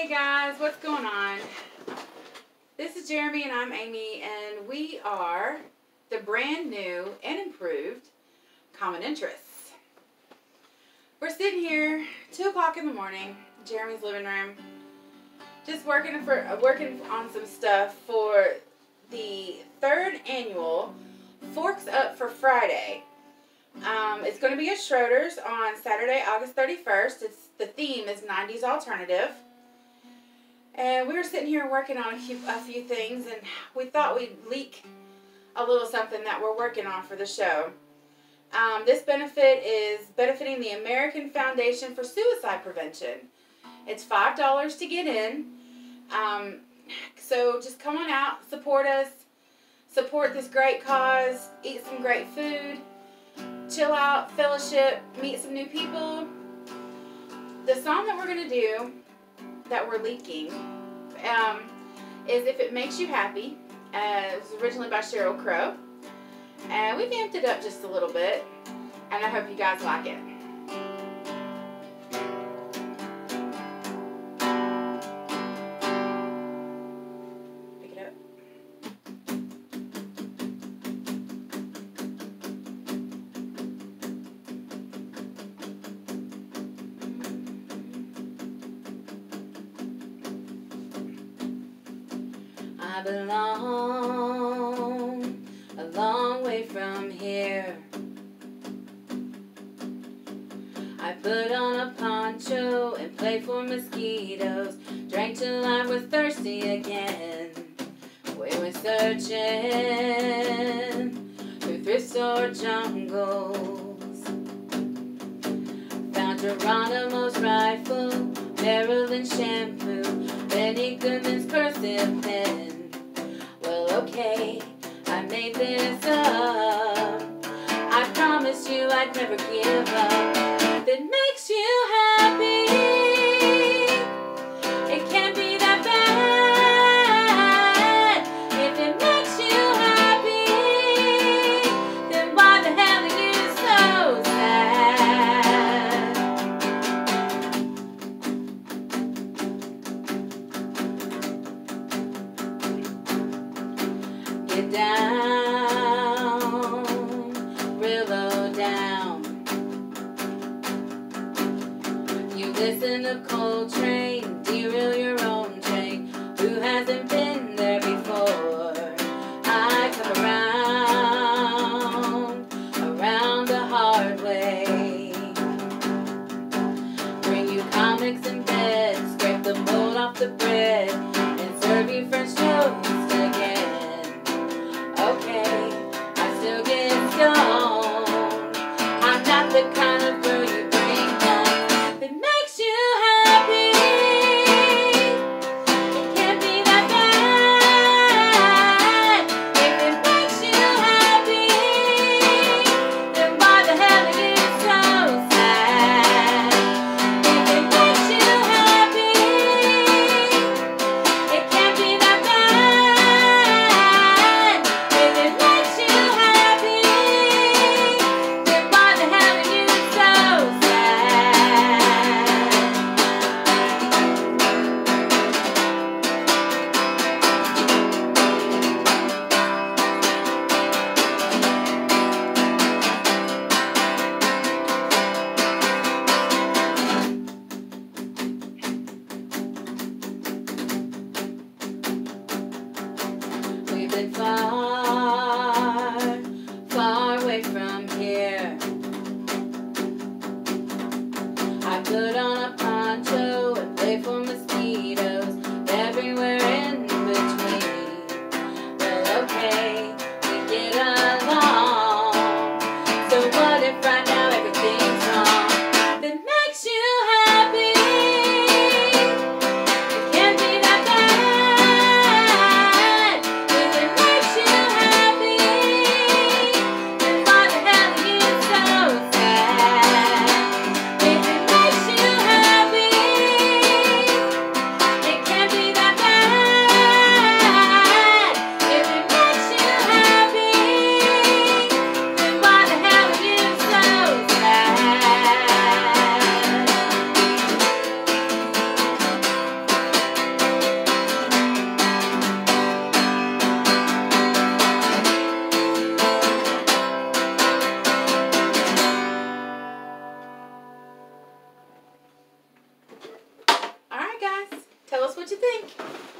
Hey guys, what's going on? This is Jeremy and I'm Amy, and we are the brand new and improved Common Interests. We're sitting here, 2 o'clock in the morning, Jeremy's living room, just working on some stuff for the 3rd annual Forks Up for Friday. It's going to be at Schroeder's on Saturday, August 31st. The theme is 90s alternative. And we were sitting here working on a few things, and we thought we'd leak a little something that we're working on for the show. This benefit is benefiting the American Foundation for Suicide Prevention. It's $5 to get in. So just come on out, support us, support this great cause, eat some great food, chill out, fellowship, meet some new people. The song that we're going to do, that we're leaking, is If It Makes You Happy. It was originally by Sheryl Crow. And we've amped it up just a little bit. And I hope you guys like it. Pick it up. I belong a long way from here. I put on a poncho and played for mosquitoes. Drank till I was thirsty again. We were searching through thrift store jungles. Found Geronimo's rifle, Maryland shampoo, Benny Goodman's cursive pen. Well, okay, I made this up. I promised you I'd never give up. If it makes you happy, it can't be that bad. If it makes you happy, then why the hell are you so sad? Get down, real low down. You listen to Coltrane, derail your own train. Who hasn't been there before? I come around the hard way. Bring you comics in bed, scrape the mold off the bread, and serve you French toast again. Okay, I still get stoned. I'm not the kind of girl you bring home. If it makes you happy, it can't be that bad. If it makes you happy, then why the hell are you so sad? If it makes you happy, it can't be that bad. If it makes you happy, then why the hell are you so We've been far, far away from here. I put on a poncho and play for mosquitoes everywhere in between. Well, okay, we get along. So what if right now everything's wrong? If it makes you happy, it can't be that bad. If it makes you us what you think.